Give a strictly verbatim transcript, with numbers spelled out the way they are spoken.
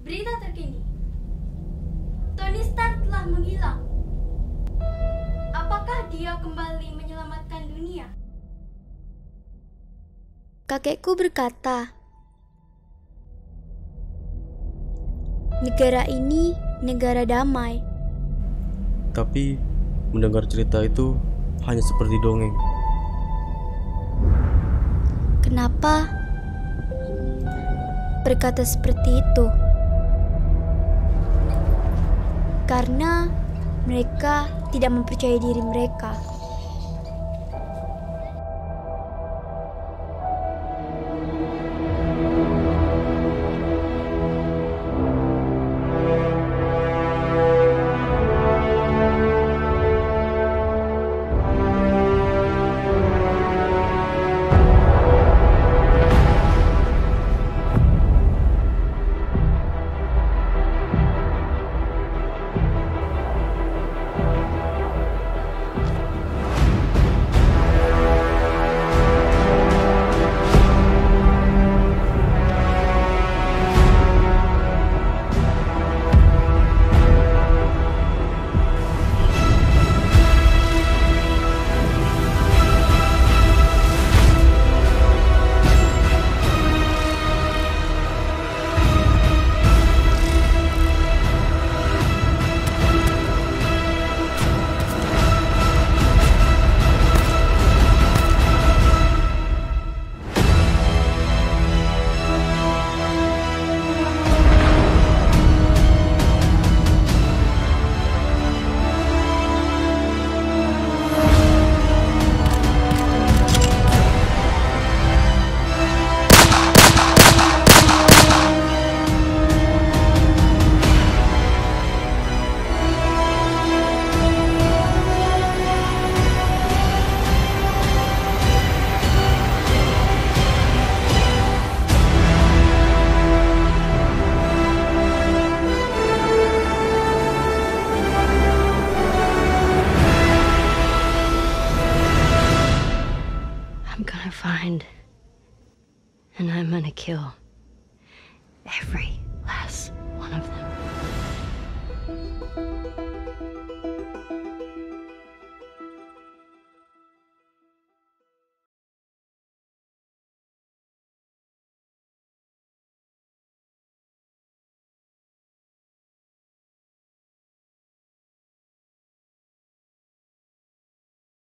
Berita terkini, Tony Stark telah menghilang. Apakah dia kembali menyelamatkan dunia? Kakekku berkata, negara ini negara damai. Tapi mendengar cerita itu hanya seperti dongeng. Kenapa berkata seperti itu? Karena mereka tidak mempercayai diri mereka. I'm gonna find, and I'm gonna kill every last one of them.